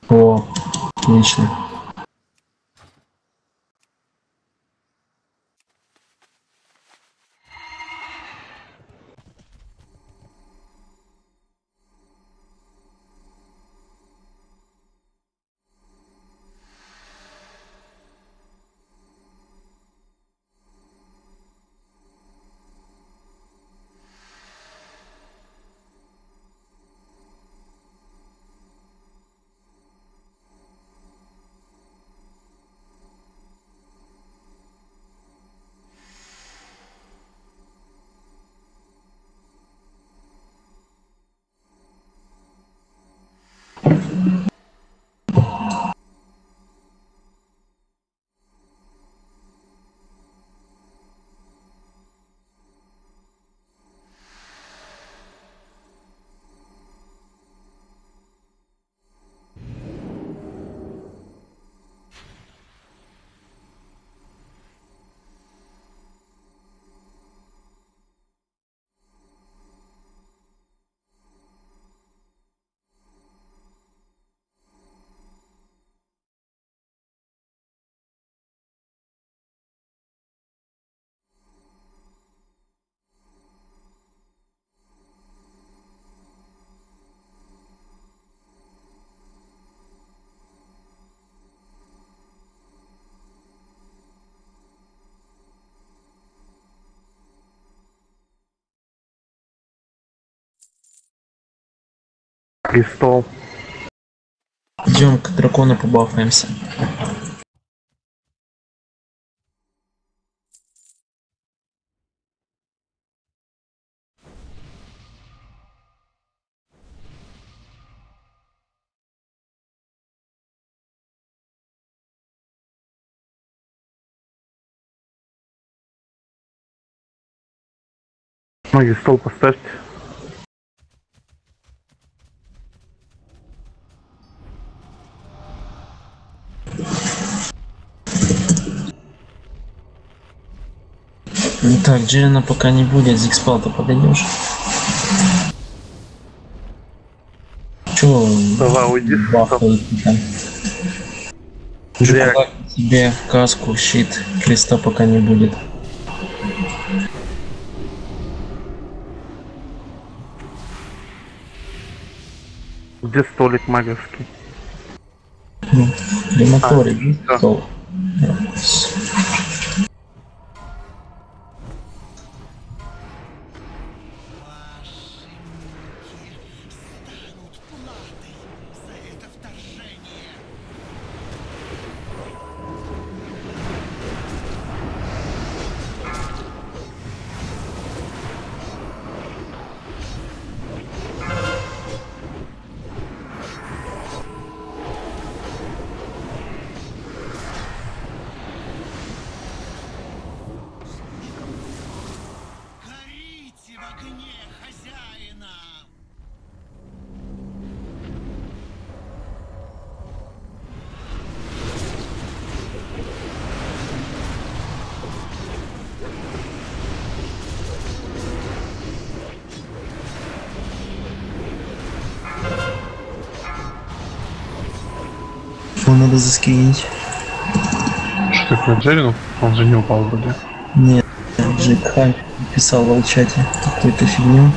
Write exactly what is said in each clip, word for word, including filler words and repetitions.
О, отлично. Крестол. Идем к дракону побафаемся. Ноги в стол поставьте. Так, Джерина пока не будет, Зикспал-то подойдешь. Чего Давай, уйди. бахает там? Зря. Тебе каску, щит, креста пока не будет. Где столик магический? Ну, крематорий, А, стол. Его надо заскринить. Что такое Джерину? Он же не упал вроде. Нет, Джек Хай писал в чате какую-то фигню.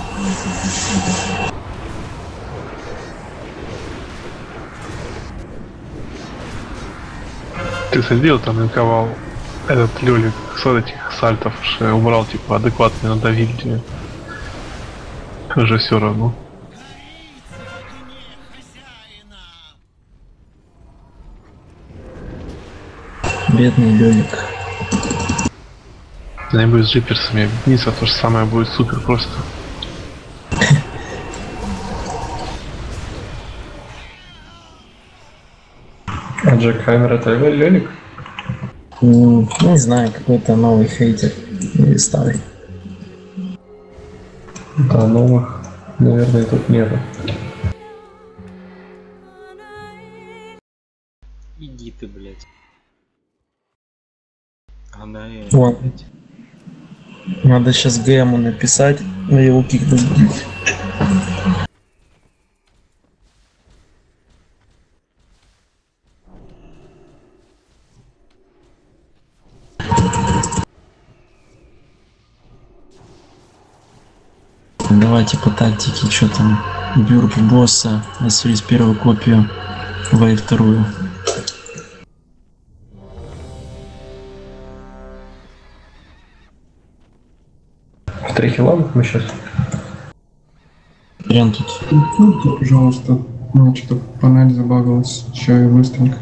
Ты сидел там инковал этот люлик с этих сальтов, что убрал типа адекватно надавили тебе. Уже все равно. Бедный Лёлик. Когда-нибудь с джиперсами объединиться, то же самое будет супер просто. А Джек Хаймер это Лёлик? Ну, не знаю, какой-то новый хейтер или старый. Да, новых, наверное, тут нету. Иди ты, блядь. Она и... Вот. Надо сейчас ГМу написать, но его кикнуть. давайте по тактике, что там. Бюрп босса, Василис первую копию, Вэй вторую. В три хила мы сейчас. Прям тут. Функцию, пожалуйста. У меня что-то панель забагалась. Сейчас я быстренько.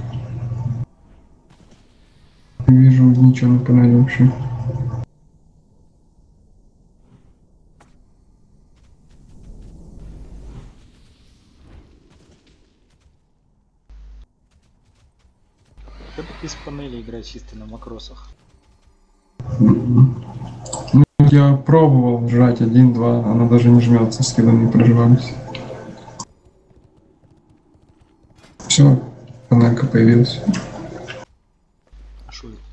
Не вижу ничего на панели вообще. Да бы без панели играть чисто на макросах. Ну, я пробовал жать один-два, она даже не жмется, скилы не проживались. Все, панелька появилась. А шо это?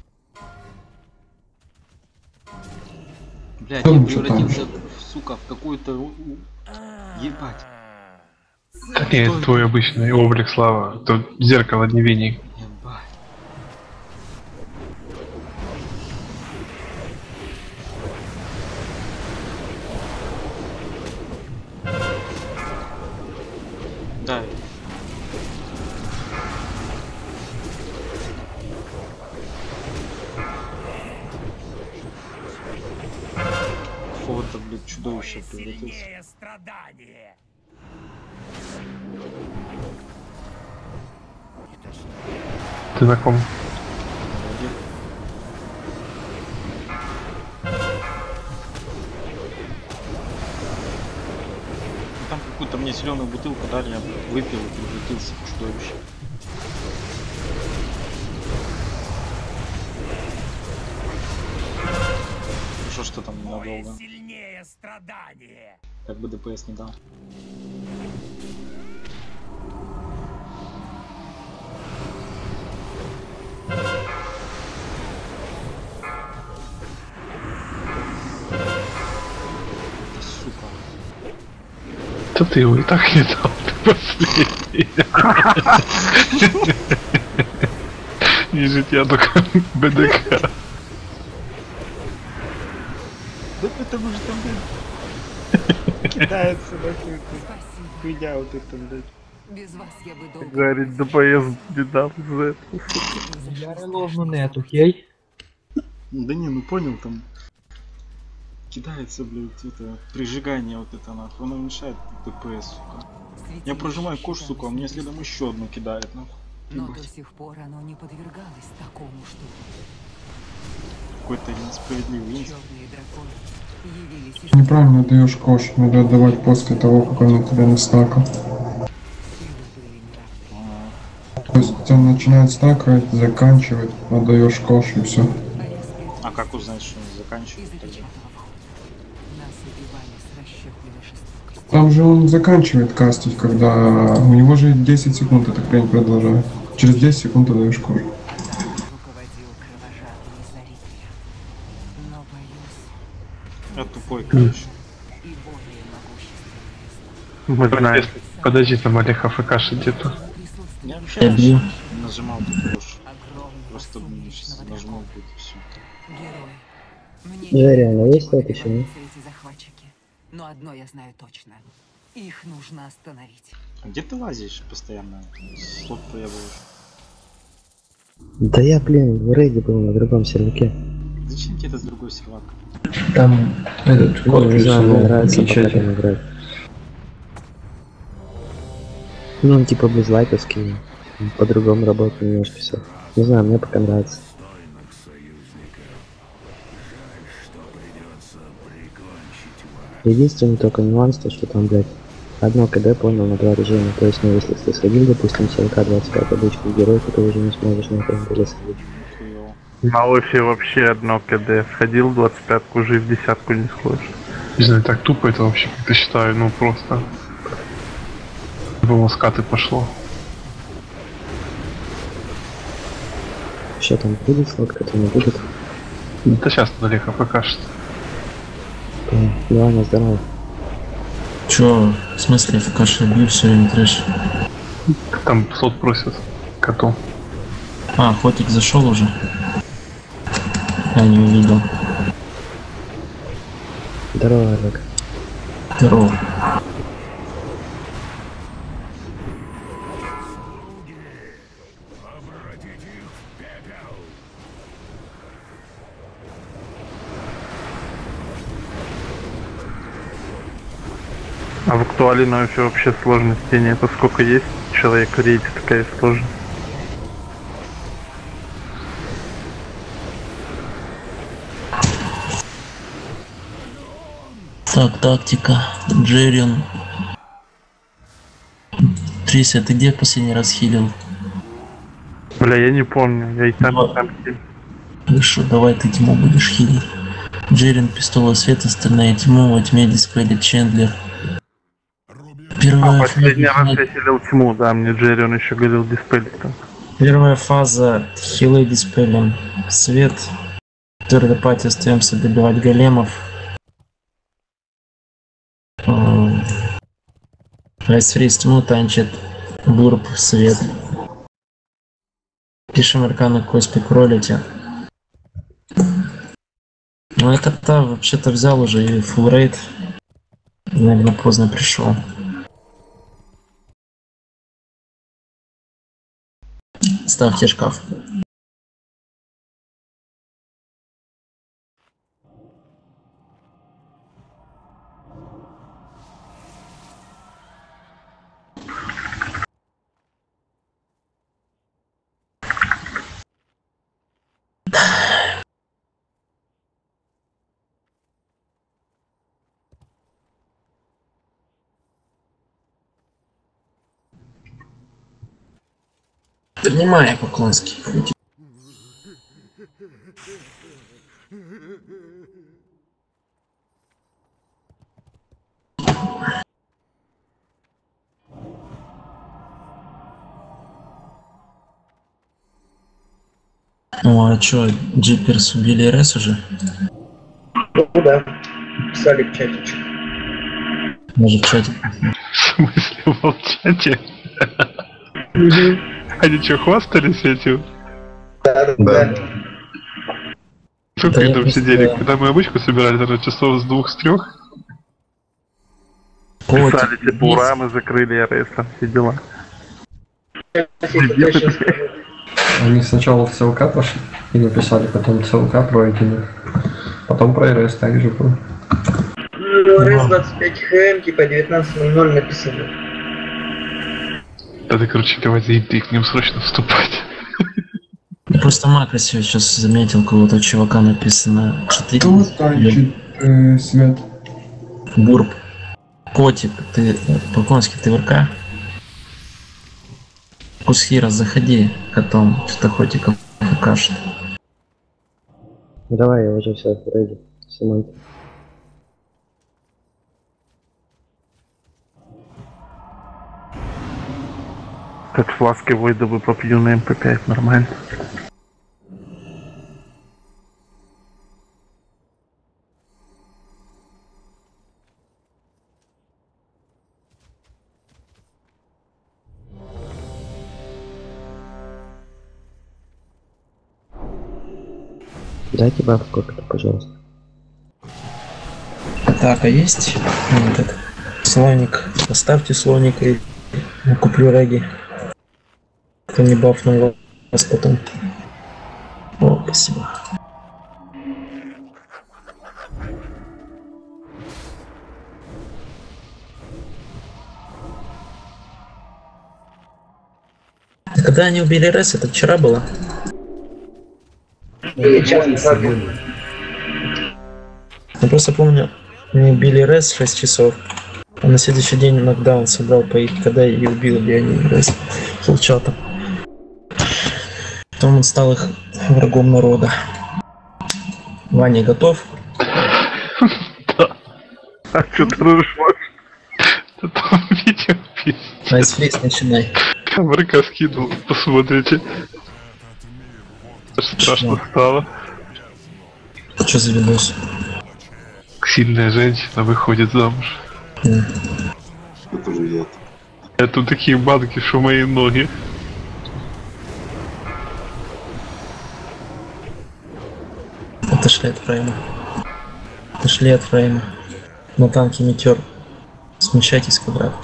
Блядь, Что я там, что там? превратился, сука, в какую-то... у- у- Ебать. Нет, твой обычный облик, Слава. Тут зеркало не веник. Ебать. Да. Фото, блядь, чудовище превратился. Ты на ком? Вроде. Ну, там какую-то мне зеленую бутылку дали, я выпил и превратился в чудовище. Хорошо, что там ненадолго. Как бы ДПС не дал. Сука. Да ты его и так не дал, ты последний. Ниже тебя только БДК. Да потому что там, блядь, кидается нахуй, хуйня вот это, блядь. Без вас я бы долго... Говорить, ДПС не дал за это. Я реловну нет, окей? Да не, ну понял, там кидается, блядь, это прижигание вот это нахуй, оно мешает ДПС, сука. Я прожимаю кош, сука, а мне следом еще одну кидает, нахуй. Но до сих пор оно не подвергалось такому штуку. Какой-то несправедливый инст. Черные драконы явились из Неправильно даешь кош, надо отдавать после того, как он на тебя настакал. силы были неравны. То есть он начинает стакать, заканчивает, отдаешь кош и все. А я спряталась А как узнать, что он и заканчивает тогда? запечатала вход. Нас убивали с расщепленной жестокостью. Там же он заканчивает кастить, когда у него же десять секунд эта хрень продолжает. Через десять секунд отдаешь кош. Руководил кровожадный Зарителя. Но боюсь, Я тупой, короче. и более могущественный. Мы знаем. Подожди, там Олег АФК где-то. Присутствие Я вообще Я бью. нажимал тут кош. огромного Просто сейчас солнечного нажму дракона. будет и все. Герой. Мне Да, реально, есть чего это еще, нет? добиваются эти захватчики. Но одно я знаю точно. Их нужно остановить. А где ты лазишь постоянно? Слот появляешь. Да я, блин, в рейде был на другом серваке. Зачем тебе это с другой сервак? Там этот Ну, код не знаю, мне плюсанул нравится в пока чате. там играть. Ну, он типа безлайковский, по-другому работает немножко все. Не знаю, мне пока нравится. Единственный только нюанс, то что там, блядь, одно КД понял на два режима. То есть, ну, если ты сходил, допустим, сорок двадцать пять обычный герой, то ты уже не сможешь на этом деле сходить. Хуёво. На офе вообще одно КД. Сходил двадцать пятку, уже в десятку не сходишь. Не знаю, так тупо это вообще как-то считаю, ну просто. Было скаты пошло. Что там будет, сладко-то не будет. Да сейчас Олег АФК что. Ивана, здорово. Чё, в смысле, в каше бью, все время трэш. Там слот просят коту. А, охотник зашел уже. Я не увидел. Здорово, Олег. Здорово. А в актуале на вообще сложности нет. А сколько есть человек в рейде, такая сложность. Так, тактика. Джеррион. Трися, ты где последний раз хилил? Бля, я не помню. Я и там, и там хилил. Хорошо, давай ты Тиму будешь хилить. Джеррион, пистола света, остальные Тиму, во тьме дисплея Чендлер. Первая А, последний фаза, раз я хилил Тиму, да, мне Джеррион еще говорил диспелить. первая фаза хилы диспелем. Свет. Твердой пати остаемся добивать големов. Айсфриз тьму танчит. Бурб свет. Пишем арканы Коспик ролите. Ну это-то вообще-то взял уже и фулл рейд. Наверное, поздно пришел. Ставьте шкаф. Принимай, Поклонский. Ну а чё, Джиперс убили РС уже? Ну да, писали в чатичек. Может в чате? В смысле, в чате? Они что, хвастались этим? Да, да, да. Сколько Да они я там просто- сидели? Когда мы обычку собирали, наверное, часов с двух, с трех? Писали, типа, ура, мы закрыли РС, там все дела. Они сначала в ЦЛК пошли и написали, потом ЦЛК пройдено. Потом про РС также было. Ну, РС двадцать пять ХМ, типа девятнадцать ноль ноль написано. Надо, короче, давай заебти к ним срочно вступать. Просто Макроси сейчас заметил кого-то чувака написано четыре. Кто танчит э, свет? Бурб. Котик, ты Поклонский, ты в РК? Кусхира, заходи, котом, что-то котиком покажет. Давай, я уже все в рейде. Самант. Как фласки Войда бы попью на эм пэ пять, нормально. Дайте бабку как-то, пожалуйста. Атака есть? Этот слоник. Поставьте слоник и я куплю реги. Кто не бафнул вас потом. О, спасибо. Когда они убили Рес, это вчера было? Сейчас не Я просто помню, они убили Рес в шесть часов. А на следующий день нокдаун собрал по их КД и убил они Рес фулчатом. Потом он стал их врагом народа. Ваня готов? А что ты ржешь? Да там видео пиздец. Айсфриз, начинай. Камерка скинул, посмотрите. Аж страшно стало. Что за видос? Сильная женщина выходит замуж. Это же я. А тут такие банки, что мои ноги. Отошли от фрейма. Отошли от фрейма. На танке метеор Смещайтесь в квадрат.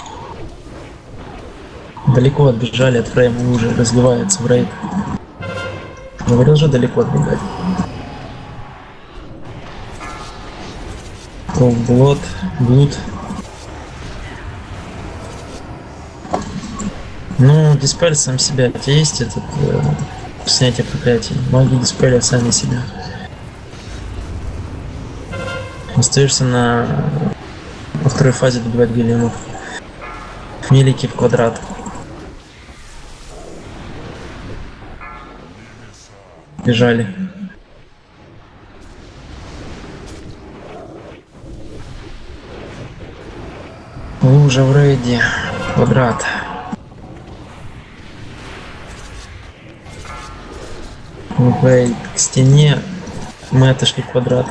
Далеко отбежали от фрейма, уже разливается в рейд. Говорил же далеко отбегать. Блот, блуд. Ну, диспель сам себя. У тебя есть этот э, снятие проклятий? Маги диспеля сами себя. Остаешься на во второй фазе добивать големов. Милики в квадрат. Бежали. Лужа в рейде. Квадрат. Вей к стене. Мы отошли в квадрат.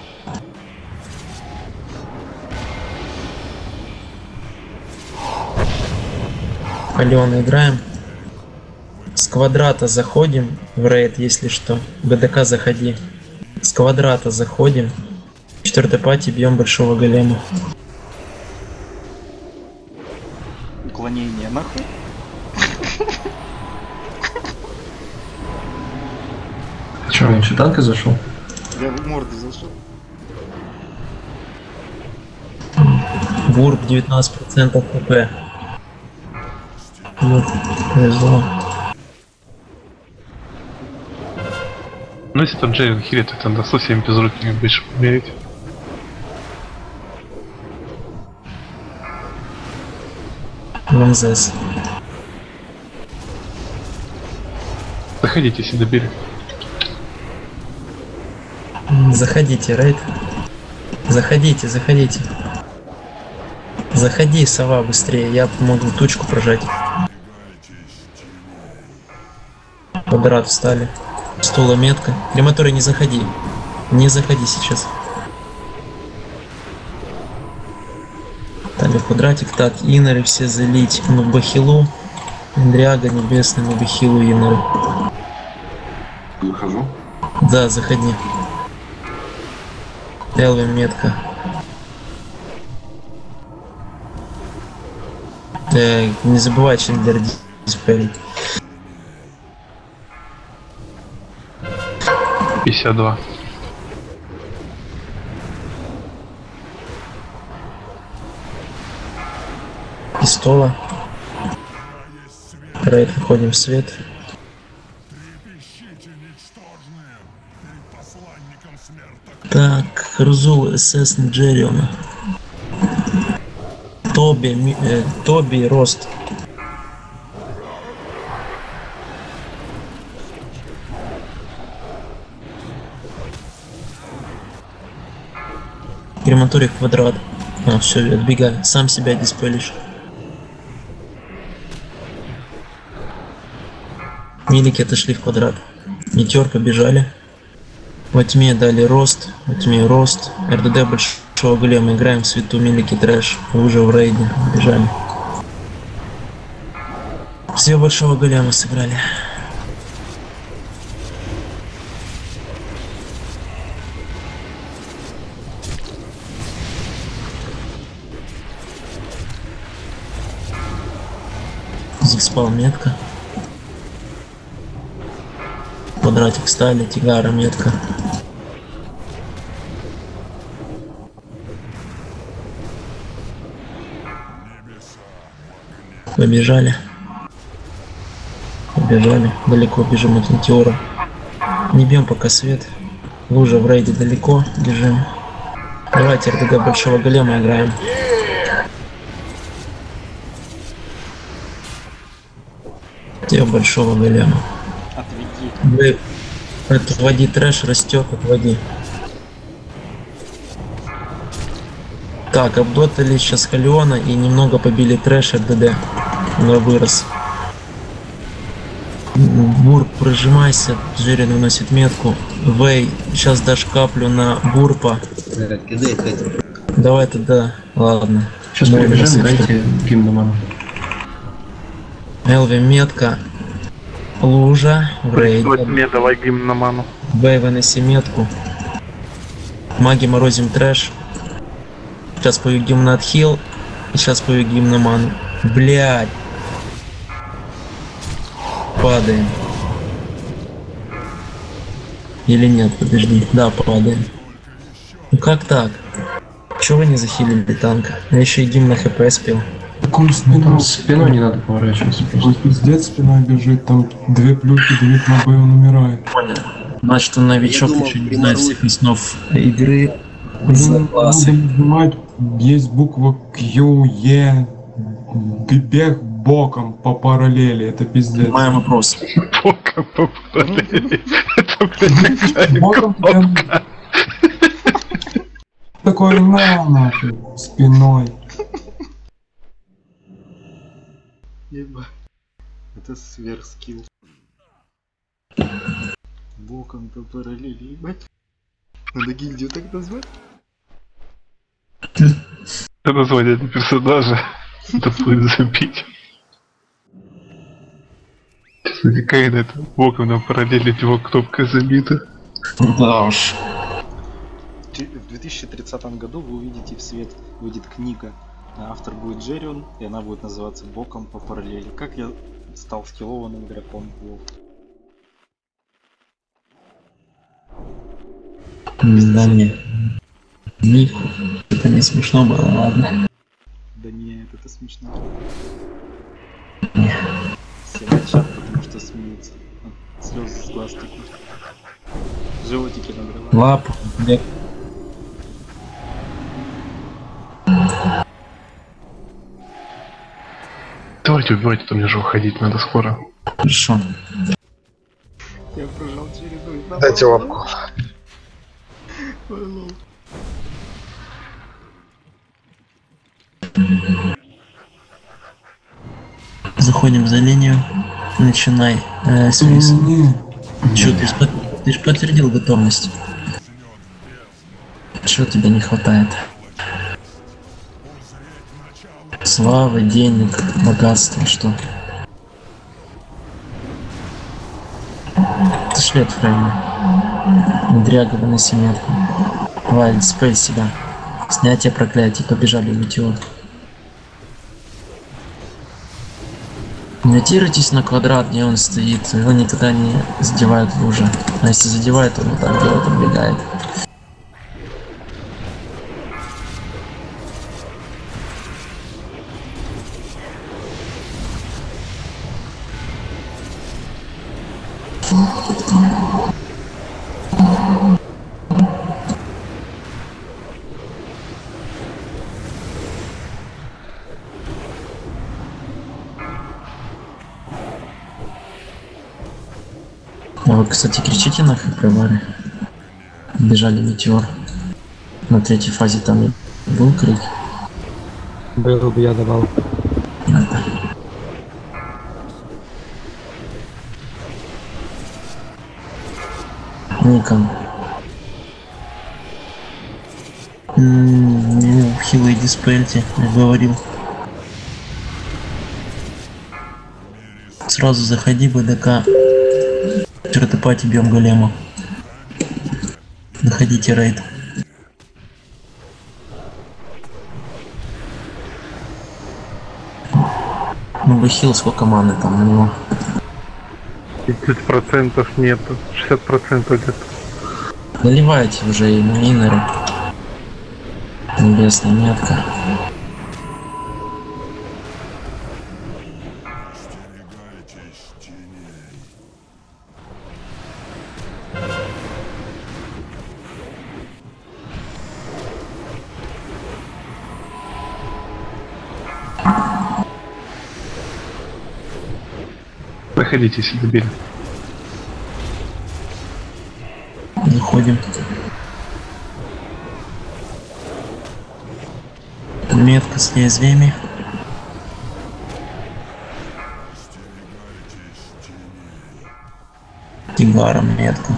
Алена играем. С квадрата заходим в рейд, если что. БДК заходи. С квадрата заходим. Четвертой пати бьем большого голема. Уклонение нахуй. Че, он еще танка зашел? Я в морду зашел. Бург девятнадцать процентов ХП. Ну, повезло. Ну если там Джейн хилит, то тогда со всеми безрукими будешь умереть. Ламзес. Заходите, если добили. Заходите, рейд. Заходите, заходите. Заходи, сова, быстрее. Я могу тучку прожать. Квадрат встали. Стула метка. Крематорий, не заходи. Не заходи сейчас. Стали в квадратик. Так, иноры все залить. Ну, бахилу. Эндриага небесный, ну, бахилу, иноры. Выхожу. Да, заходи. Элвин метка. Так, не забывай Чендер диспель. пятьдесят два. Пистола. Рейд, выходим в свет. Так, Рузул, СС Джериона. Тоби, ми, э, Тоби, Рост. Крематорий в квадрат. А, все, отбегай. Сам себя диспелишь. Милики отошли в квадрат. Метерка бежали. Во тьме дали рост. Во тьме рост. РДД большого голема. Играем в свету. Милики трэш. Вы уже в рейде. Бежали. Все большого голема сыграли. Зигспал метка. Квадратик стали, Тигара метка. Побежали. Побежали. Далеко бежим от метеора. Не бьем пока свет. Лужа в рейде далеко. Бежим. Давайте РДД большого голема играем. Где большого голема? Вы отводи трэш, растет, отводи. Так, обдотали сейчас Халиона и немного побили трэш РДД. Он вырос. Бург, прожимайся, Джерин выносит метку. Вей, сейчас дашь каплю на Бурпа. Давай тогда, ладно. Сейчас перебежим, дайте гимн на ману. Элви метка. Лужа в рейде. Давай гимн на ману. Вей, выноси метку. Маги морозим трэш. Сейчас пою гимн на отхил. Сейчас побегим на ману. Блядь. Падаем. Или нет, подожди. Да, падаем. Ну как так? Чего вы не захилили танка? Я еще и гимн на хп спел. Какой спиной? Там спиной не надо поворачиваться Он просто. пиздец спиной бежит, там две плюхи, две на бой, он умирает. Понял. Значит, он новичок, еще не знает всех основ игры. Нужно нажимать, есть буква Q, E, бег боком по параллели, это пиздец. Мой вопрос. Боком по параллели. Это, блядь, Боком прям... Такой на нахуй, спиной. Еба. Это сверхскилл. Боком по параллели, ебать. Надо гильдию так назвать? Это название для персонажа. Это будет забить. Какая это боком на параллели его кнопка забита. Да уж. В две тысячи тридцатом году вы увидите в свет, выйдет книга. Автор будет Джеррион, и она будет называться «Боком по параллели». Как я стал скиллованным игроком в WoW. Да не. Ник. Это не смешно было, ладно. Да нет, это смешно. Все молчат, потому что смеются. Слезы с глаз текут. Животики надрывают. Лапу. Бег. Давайте убивайте, то мне же уходить надо скоро. Хорошо. Я прожал череду. Дайте лапку. Заходим за линию. Начинай. Э, Свис. Не, Чё, ты ж, под- ты ж подтвердил готовность. Чего тебе не хватает? Славы, денег, богатства, что? Это шлет Фрейма. Дряга, выноси метку. Давай, спей себя. Снятие проклятий, побежали в метеор. Ориентируйтесь на квадрат, где он стоит. Его никогда не задевают лужа. А если задевает, он вот так делает, отбегает. А вы, кстати, кричите на хп-вары. Бежали метеор. На третьей фазе там и был крик. Был бы я давал. Никон. Ну, хилый диспельте, я говорил. Сразу заходи, БДК. Чертопати бьем голема. Находите рейд. Ну бы хил, сколько маны там на него? тридцать процентов нету, шестьдесят процентов где-то. Наливайте уже и минеры. Небесная метка. Заходите, если добили. Заходим. Метка с лезвиями. Тигаром метка.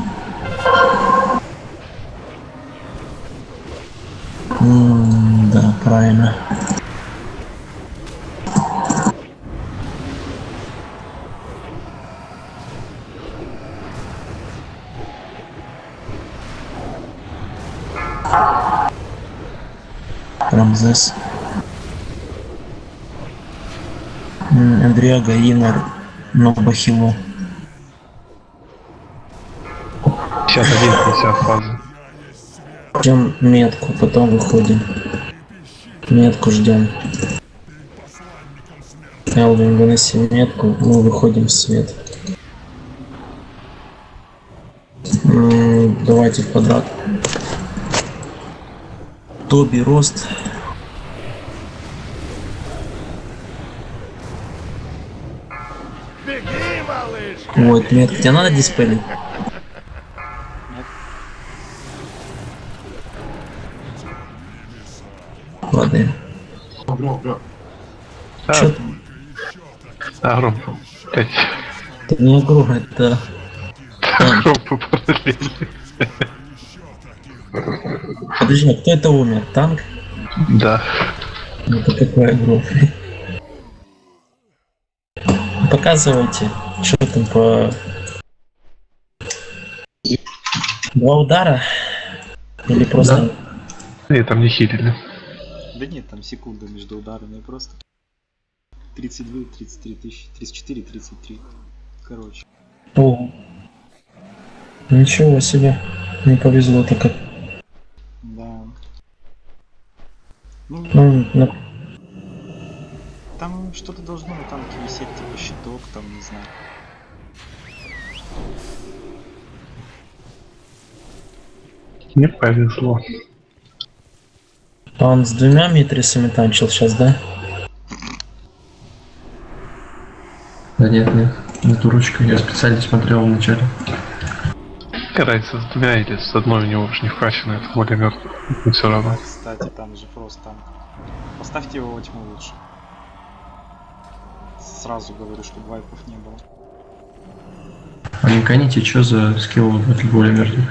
М, да, правильно. Рамзес. Эндриага, Инар, Нобахило. пятьдесят один пятьдесят фазы. Ждем метку, потом выходим. Метку ждем. Элвин, выноси метку, мы выходим в свет. М-м, давайте в квадрат. Тоби, рост. Вот, метка. Тебе надо диспелить? Ладно. А, Чё Агром. Опять. это не игру, это... Агром по параллели. Подожди, а кто это умер? Танк? Да. Это какая игру? Показывайте, что там по... Два удара? Или просто... Нет, там не хилили. Да нет, там секунда между ударами просто. тридцать два, тридцать три тысячи, тридцать четыре, тридцать три. Короче. О, ничего себе. Не повезло так. Да. Ну, Ну, ну, там что-то должно на танке висеть, типа щиток, там, не знаю. Не повезло. а он с двумя митрисами танчил сейчас, да? Да нет, нет, не дурочка, я специально смотрел вначале. Разница с двумя или с одной у него уж не вкачано, это более мертвый. Но все равно. Кстати, там же просто танк. Поставьте его во тьму лучше. Сразу говорю, чтобы вайпов не было. А не гоните, что за скилл против более мертвых?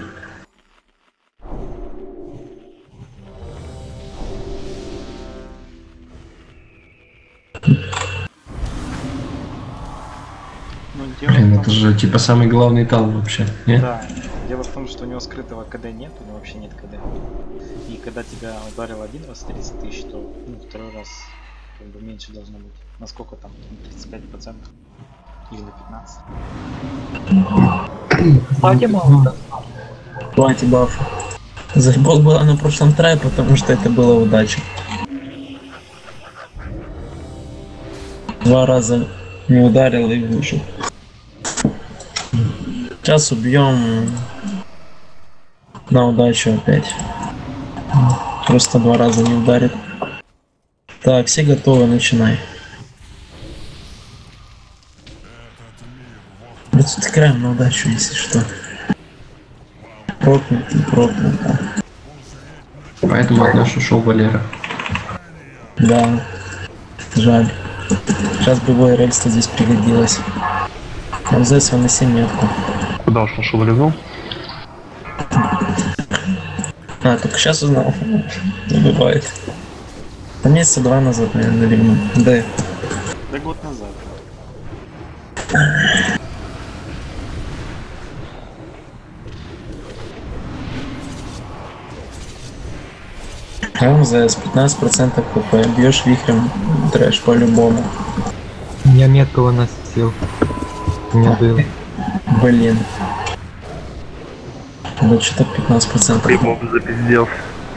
Ну, дело Блин, в том, это же типа самый главный танк вообще, не? Да, дело в том, что у него скрытого КД нет, у него вообще нет КД. И когда тебя ударил один раз тридцать тысяч, то ну, второй раз как бы меньше должно быть. Насколько там? тридцать пять процентов? Или на пятнадцать? Хватит баф. Заебол была на прошлом трае, потому что это была удача. Два раза не ударил и выжил. Сейчас убьем на удачу опять. Просто два раза не ударит. Так, все готовы, начинай. Вот тут играем на удачу, если что. Прокнут, не прокнут. Поэтому от нас ушел Валера. Да, жаль. Сейчас бы его рельс-то здесь пригодилось. МЗС выноси метку. Куда уж нашел лизну? А, только сейчас узнал. Не бывает. Там месяца два назад, наверное, ливнул. Да. Да год назад. МЗС пятнадцать процентов хп. Бьешь вихрем, трэш по-любому. Я метку выносил. Не был. Блин. Да что-то пятнадцать процентов. Прибом запиздел.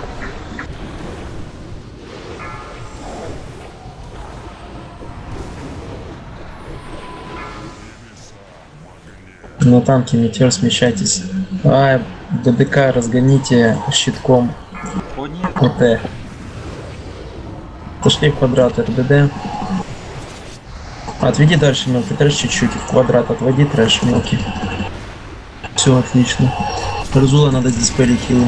На танке метеор, смещайтесь. А, ДДК разгоните щитком. О нет, КТ. Отошли в квадрат РДД. Отведи дальше мелкий трэш чуть-чуть. В квадрат отводи трэш мелкий. Все отлично. Разула надо диспелить хилу.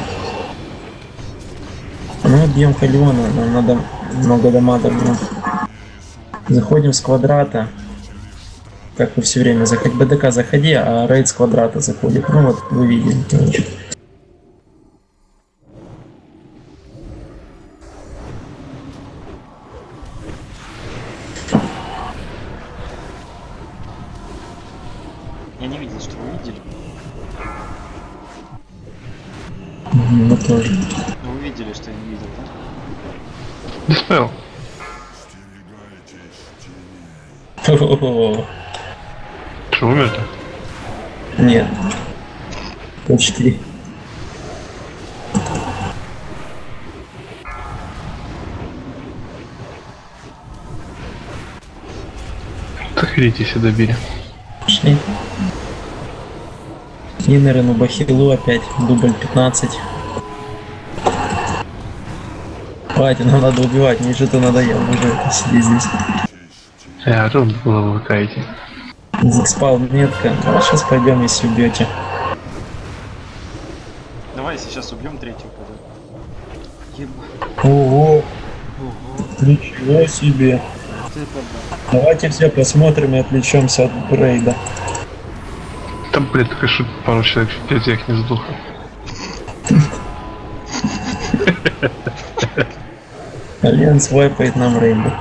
Мы бьем Халиона, нам надо много дамага. Заходим с квадрата. Как вы все время заходите. БДК заходи, а рейд с квадрата заходит. Ну вот вы видели. Короче. я не видел, что вы видели. Мы тоже. Но вы видели, что я не видел, да? Диспел. О-о-о. Что, умер-то? Нет. Почти. Так видите, если добили. Пошли. Иннеры на бахилу опять. Дубль пятнадцать. Хватит, нам надо убивать, мне что-то надоело уже сидеть здесь. А, тут было вы выкаете. Закспал метка. А сейчас пойдем, если убьете. Давай сейчас убьем третью КД. Еба. Ого! Ого. Ничего себе! Вот это да. Давайте все посмотрим и отвлечемся от рейда. Там, блядь, только что пару человек в пятях не сдохло. Альянс вайпает нам рейды.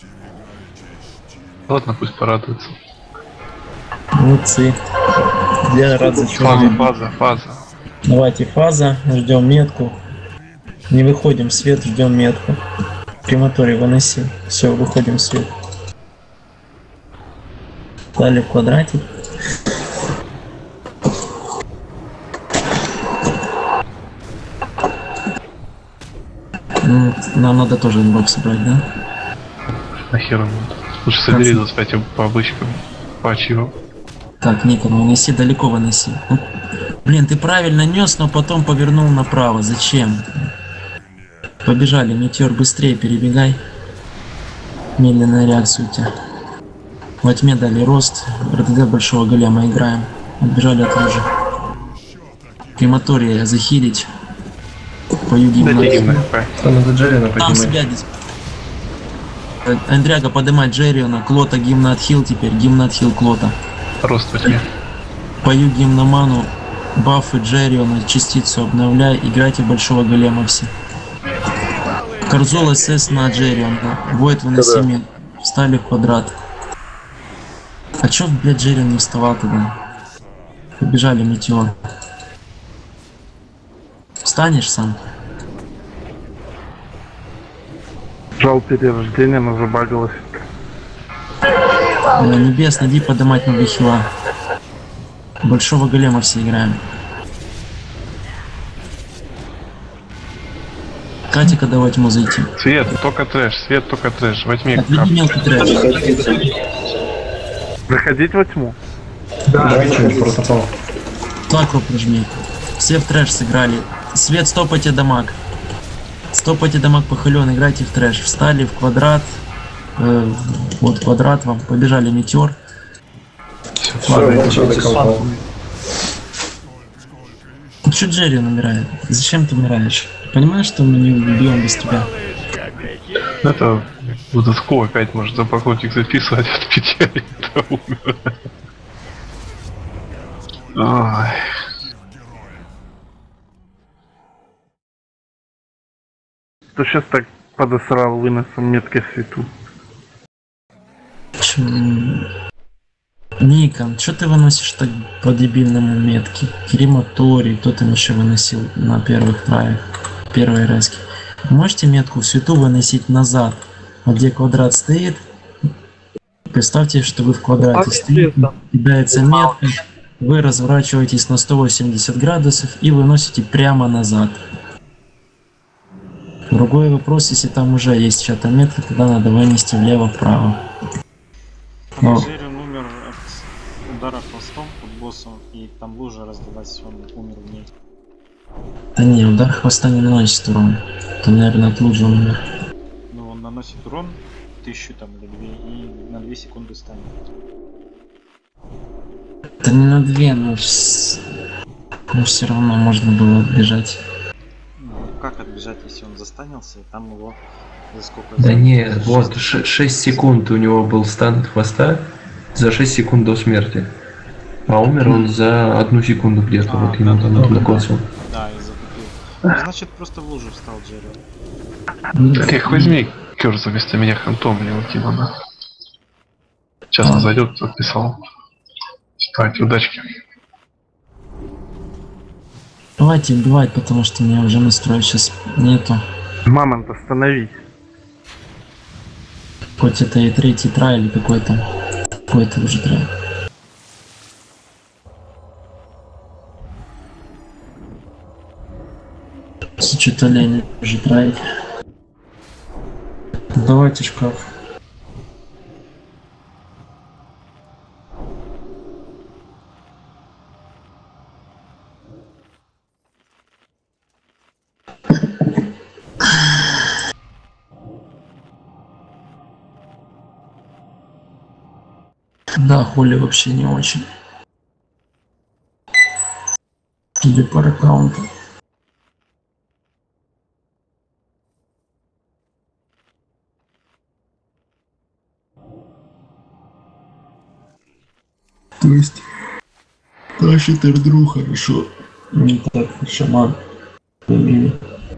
Ладно, пусть порадуется. Молодцы. Я рад за Фаза, человека. фаза, фаза. Давайте фаза, ждем метку. Не выходим в свет, ждем метку. Крематорий выноси. Все, выходим в свет. Дали в квадратик. Ну, нам надо тоже инбокс собрать, да? Нахер он? Лучше собери двадцать пять по обычкам. По ачивам. Так, Ника, выноси, далеко выноси. Ну, блин, ты правильно нес, но потом повернул направо. Зачем? Побежали, метеор, быстрее перебегай. Медленная реакция у тебя. Во тьме дали рост. РТГ большого голема играем. Отбежали от лужи. Крематория захилить. Пою гимн. Там надо Джерриона Там себя поднимать. здесь. Эндряга поднимать Джерриона. Клота гимна отхил теперь. Гимна отхил Клота. Рост возьми. Пою гимн ману. Бафы Джерриона. Частицу обновляй. Играйте большого голема все. Корзол СС на Джерриона. Войд выноси мен. Встали в квадрат. А чё, блядь, Джеррион не вставал тогда? Побежали, метеор. Встанешь сам? Жал перерождение, но забагалось. Э, Небес, иди поднимать на бахила. Большого голема все играем. Катика, давай тьму зайти. Свет, только трэш, свет, только трэш. Возьми Отведи кап. мелкий трэш. Заходить во тьму? Давай что-нибудь протопал. Такру прижми. Все в трэш сыграли. Свет, стопайте дамаг. Стопайте дамаг похылен, играйте в трэш. Встали в квадрат. Э, вот квадрат вам. Побежали метеор. Ну что Джерри умирает? Зачем ты умираешь? Понимаешь, что мы не убьем без тебя? Это Дудовского опять может за поклонник записывать от печали. Это умер. Ой. Кто сейчас так подосрал выносом метки свету? Чё? Никон, что ты выносишь так по дебильному метке? Крематорий, кто там еще выносил на первых траях, первой резке. Можете метку в свету выносить назад, вот где квадрат стоит. Представьте, что вы в квадрате стоите, кидается метка, вы разворачиваетесь на сто восемьдесят градусов и выносите прямо назад. Другой вопрос, если там уже есть чья-то метка, тогда надо вынести влево-вправо. Но... Джеррион умер от удара хвостом под боссом, и там лужа раздалась, он умер в ней. Да не, удар хвоста не наносит урон. То, наверное, от лужи он умер. Ну, он наносит урон, тысячу там или две, и на две секунды станет. Да не на две, но, с... но все равно можно было отбежать. Ну, как отбежать, если он застанился, и там его за сколько? Да за... не, за вот шесть секунд у него был стан от хвоста за шесть секунд до смерти. А умер он за одну секунду где-то, А, вот да, именно да, там да, наклонился. Да, и затупил. Ну, значит, просто в лужу встал Джеррион. Так их возьми, Кёрза, вместо меня хантом не укину, да. Сейчас он зайдет, записал. Давайте, удачки. Давайте убивать, потому что меня уже настроя сейчас нету. Мамонт, остановись. Хоть это и третий трай или какой-то. Какой-то уже трек. Что-то лень уже тратить. Давайте шкаф. Да, Холли вообще не очень. Или пара аккаунтов. То есть тащит Эрдру хорошо. Не так шаман. Умели.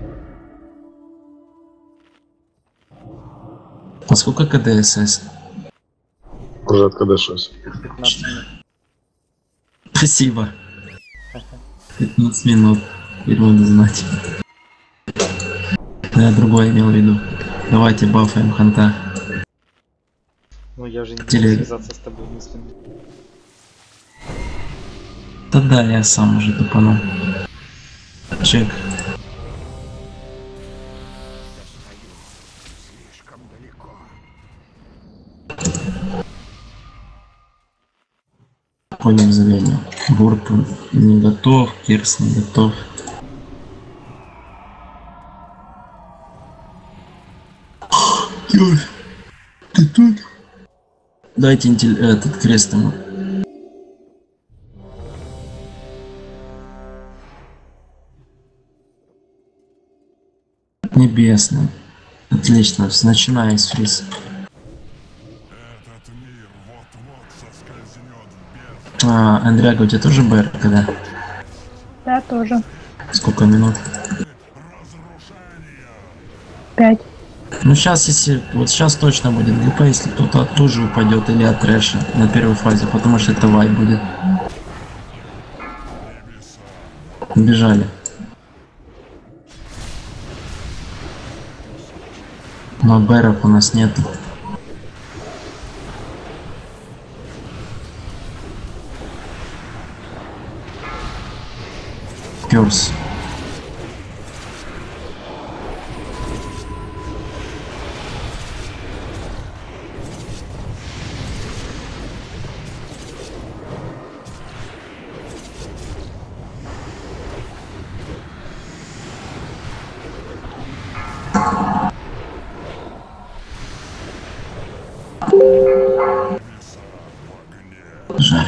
А сколько КДСС? Уже от КД-шесть. пятнадцать минут. Спасибо. пятнадцать минут. Теперь надо знать. Да, я другое имел в виду. Давайте бафаем ханта. Ну я же не Телега. могу связаться с тобой мыслями. Да да, я сам уже тупанул. Чек. Понял заведение. Бурп не готов, Кирс не готов. Ой, ты тут? Дайте интель... этот крест ему. Небесный. Отлично, начиная с фриз. А, Андряга, у тебя тоже БР, когда? Да, тоже. Сколько минут? Пять. Ну сейчас, если... Вот сейчас точно будет ГП, если кто-то тоже упадет или от трэша на первой фазе, потому что это вай будет. Бежали. Но бэров у нас нету. Кёрс. Жаль.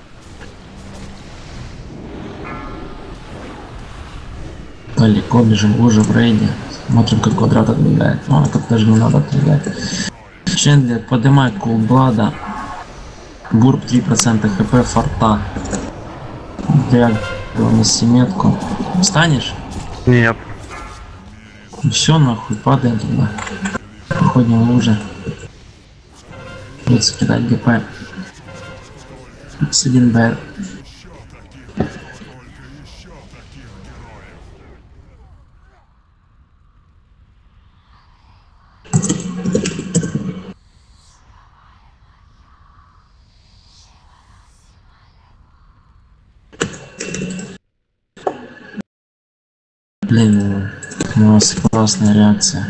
Далеко бежим, уже в рейде. Смотрим, как квадрат отбегает. Ну, как даже не надо отбегать. Чендлер, поднимай кулблада. Бурб три процента хп, форта. Дряг, неси метку. Встанешь? Нет. Все, нахуй, падаем туда. Проходим лужи. Придется кидать ГП. С один БР. Блин, у нас классная реакция.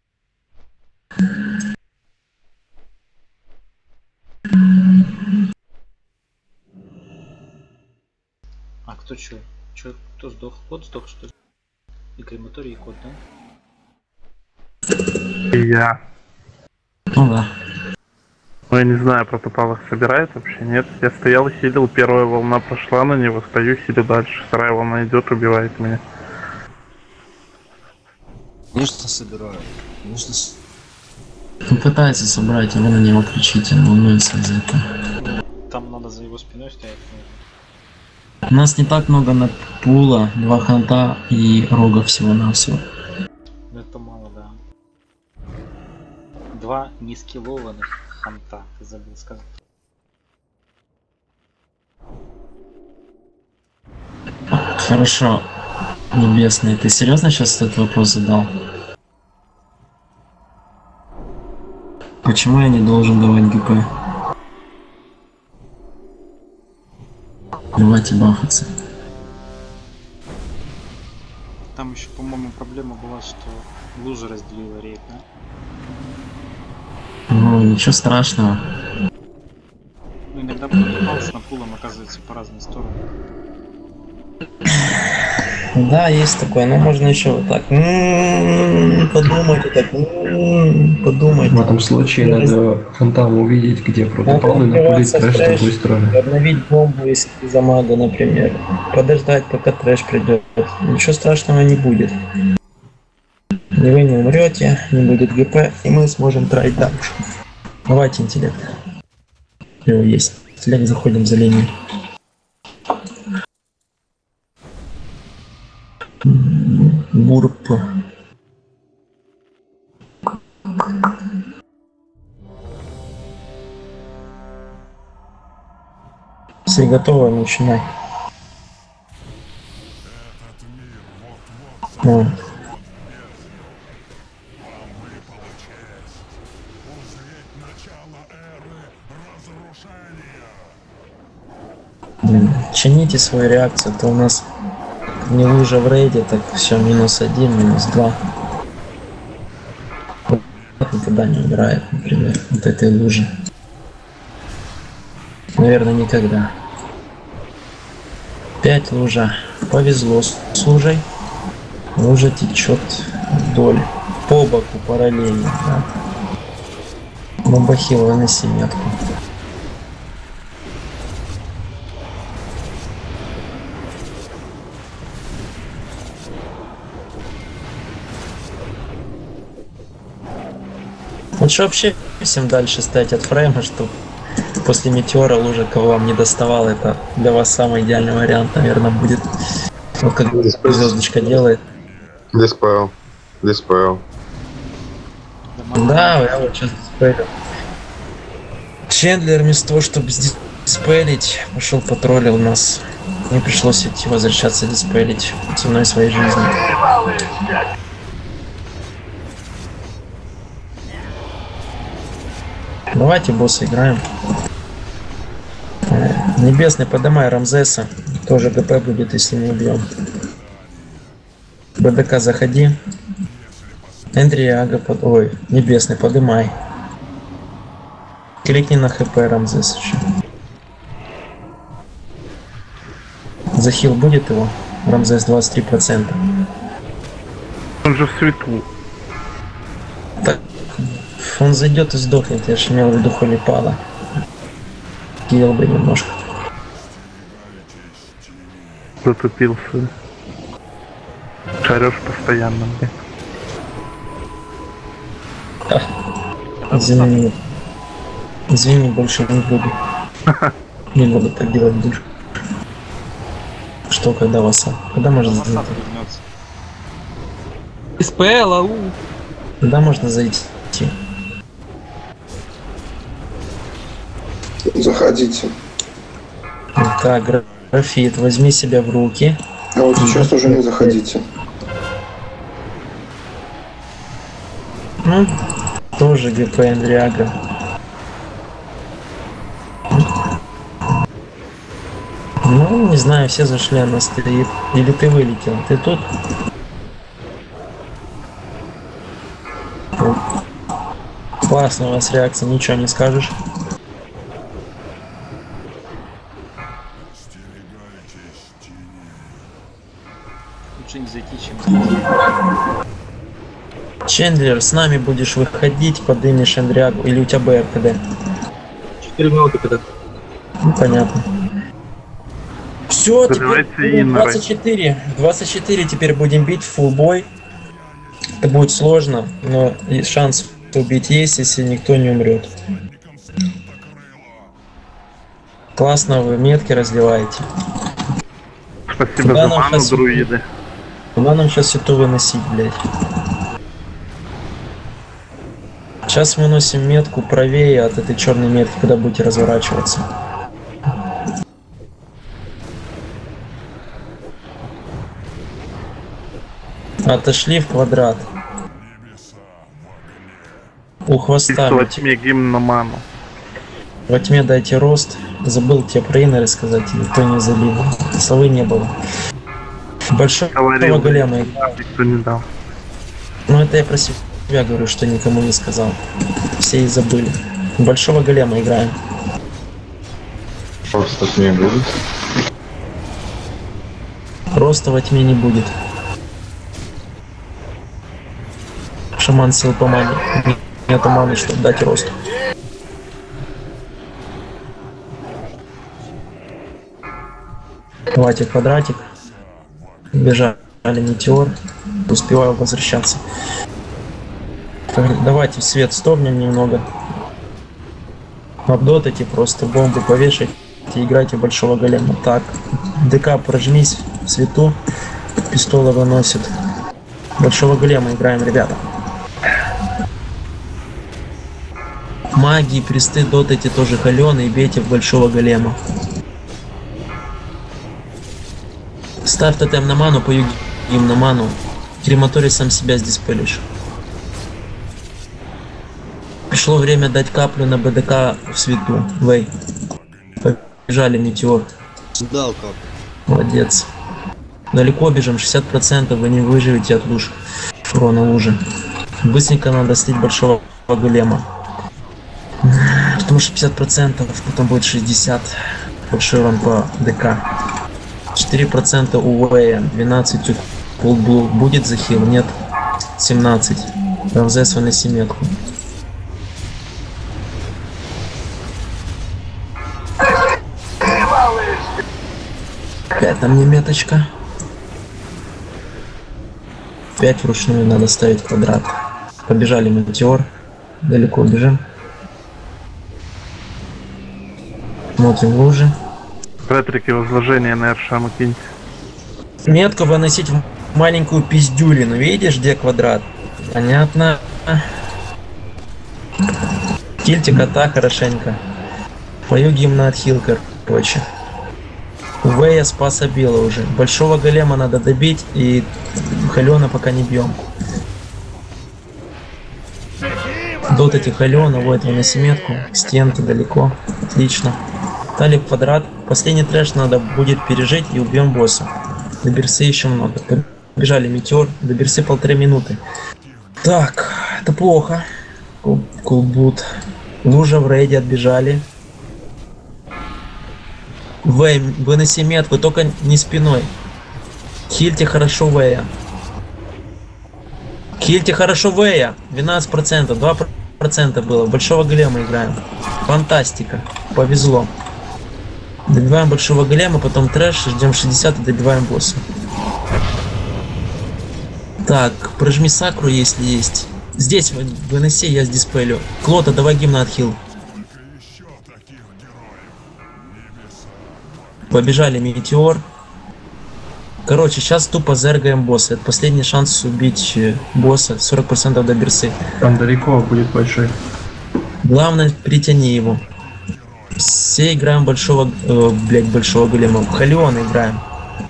А кто чё? Чё, кто сдох? Кот сдох, что ли? И крематорий, и кот, да? И я. Ну да. Ну я не знаю, протопал их собирает вообще, нет? Я стоял, хилил, первая волна прошла на него, стою, хилю дальше. Вторая волна идет, убивает меня. Конечно собираю. Конечно. Он пытается собрать, а вы на него кричите, он волнуется из-за этого. Там надо за его спиной стоять. У нас не так много на пула, два ханта и рога всего-навсего. Ну это мало, да. Два нескиллованных ханта, ты забыл сказать. Хорошо. Небесный, ты серьезно сейчас этот вопрос задал? Почему я не должен давать ГП? Давайте бафаться. Там еще, по-моему, проблема была, что лужа разделила рейд, да? Ну, ничего страшного. Ну, иногда попал с напулом, оказывается, по разные стороны. Да, есть такое, но можно еще вот так. М-м-м, подумайте так. М-м-м, подумайте. В этом случае надо фонтан увидеть, где протопал, и напулить трэш с другой стороны. Обновить бомбу, если за мага, например. Подождать, пока трэш придет. Ничего страшного не будет. Ни вы не умрете, не будет ГП, и мы сможем трать дальше. Давайте интеллект. У него есть. Интеллект, заходим за линию. Бурп. Все готовы, начинай. Ну. Чините свою реакцию, то у нас не лужа в рейде, так все, минус один, минус два. Никогда не умирает, например, от этой лужи. Наверное, никогда. Пять лужа. Повезло с лужей. Лужа течет вдоль. По боку параллельно. Да. Бомбахил, выноси метку. Лучше вообще всем дальше стать от фрейма, чтобы после метеора лужа, кого вам не доставал, это для вас самый идеальный вариант, наверное, будет. Вот как звездочка делает. Диспел. Диспел. Да, я вот сейчас диспелю. Чендлер вместо того, чтобы диспелить, пошел потроллил нас. Мне пришлось идти возвращаться диспелить ценой своей жизни. Давайте босса играем. Небесный, подымай Рамзеса. Тоже ГП будет, если не убьем. БДК заходи. Эндриага под... Ой, Небесный, подымай. Кликни на ХП Рамзес еще. Захил будет его? Рамзес двадцать три процента. Он же в свету. Так, он зайдет и сдохнет, я же имел в виду холипала. Килл бы немножко. Затупился. Шарёшь постоянно, блядь. Извини. Извини, больше не буду. Не буду так делать больше. Что, когда васа? Когда можно зайти? СПЛ, ау. Когда можно зайти? Заходите. Так, графит, возьми себя в руки. А вот сейчас уже не заходите. Ну, тоже ГП Эндриага. Ну, не знаю, все зашли, она стоит. Или ты вылетел? Ты тут? Классно у вас реакция, ничего не скажешь. Лучше не зайти, чем зайти. Чендлер, с нами будешь выходить, подымешь Эндриагу, или у тебя БРКД? четыре минуты когда. Ну, понятно. Все, теперь двадцать четыре. двадцать четыре теперь будем бить в фулбой. Это будет сложно, но шанс убить есть, если никто не умрет. Классно вы метки разливаете. Спасибо за ману, друиды. Куда нам сейчас это выносить, блядь? Сейчас мы носим метку правее от этой черной метки, когда будете разворачиваться. Отошли в квадрат. У хвоста. Во тьме гимн на ману. Во тьме дайте рост. забыл тебе про инеры сказать, никто не залил. Совы не было. Большого Говорил, голема. Никто не дал. Ну это я про себя говорю, что никому не сказал. Все и забыли. Большого голема играем. Просто от меня будет. Роста во тьме не будет. Шаман сел по мане. Нету маны, чтобы дать рост. Давайте квадратик. Бежали метеор. Успеваю возвращаться. Давайте в свет стопнем немного. Обдотайте, просто бомбу повешайте и играйте в большого голема. Так, ДК прожмись в свету. Пистола выносит. Большого голема играем, ребята. Магии, присты, дотайте тоже холеные и бейте в большого голема. Ставь тотем на ману, пою гимн на ману. Крематорий сам себя здесь пылишь. Пришло время дать каплю на БДК в свету. Вэй. Побежали, метеор. Дал каплю. Молодец. Далеко бежим, шестьдесят процентов вы не выживете от луж. Урона лужи. Быстренько надо слить большого голема. Потому что пятьдесят процентов, потом будет шестьдесят. Большой урон по ДК. четыре процента у Вэя, двенадцать у Coldblue. Будет захил? Нет. семнадцать. РМЗ выноси метку. Опять там не меточка. пять вручную надо ставить квадрат. Побежали метеор. Далеко бежим. Смотрим лужи. Петрики, возложение на Эршаму киньте. Метку выносить в маленькую пиздюлину. Видишь, где квадрат? Понятно. Кильте кота хорошенько. Пою гимн отхил, короче. Вэя спас обила уже. Большого голема надо добить, и Халена пока не бьем. Дот этих Халена, вот выноси метку. Стенки далеко. Отлично. Дали квадрат. Последний трэш надо будет пережить и убьем босса. До берсы еще много. Побежали метеор. До берсы полторы минуты. Так, это плохо. Кулбут. Лужа в рейде отбежали. Вэй, выноси метку, только не спиной. Хильте хорошо Вэя. Хильте хорошо Вэя. двенадцать процентов, два процента было. Большого голема играем. Фантастика. Повезло. Добиваем большого голема, потом трэш, ждем шестьдесят и добиваем босса. Так, прожми сакру, если есть. Здесь выноси, я с дисплею. Клота, давай гимн отхил. Побежали метеор. Короче, сейчас тупо зергаем босса. Это последний шанс убить босса. сорок процентов до берсы. Там далеко будет большой. Главное, притяни его. Все играем большого, э, блять, большого голема. Халиона играем.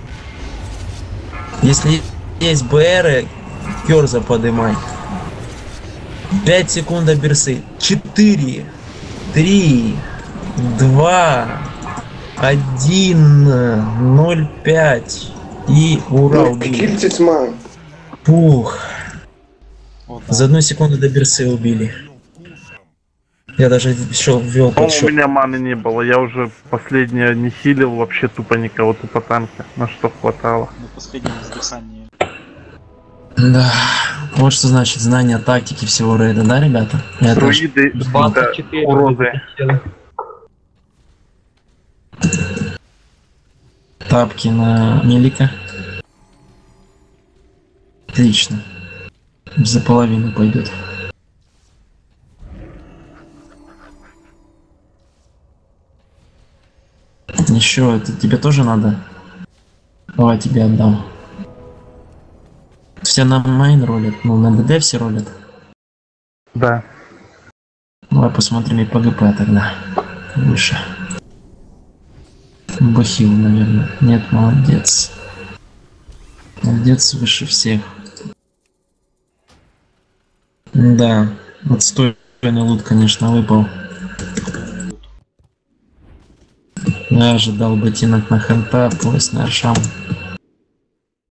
Если есть БРы, Керза подымай. пять секунд до берсы. четыре, три, два, один, ноль, пять. И ура, убили. Тьма. Пух. За одну секунду до берсы убили. Я даже еще ввел подсчет. У меня маны не было, я уже последнее не хилил, вообще тупо никого, тупо танка, на что хватало. На последнем воздыхании. Да, вот что значит знание тактики всего рейда, да, ребята? Я Друиды, двадцать четыре уроды. Тапки на Мелика. Отлично. За половину пойдет. Еще это тебе тоже надо? Давай тебе отдам. Все на майн ролят, ну на ДД все ролят. Да. Давай посмотрим и ПГП тогда. Выше. Бахил, наверное. Нет, молодец. Молодец выше всех. Да, отстойный лут, конечно, выпал. Но я ожидал ботинок на хента, пояс на аршам.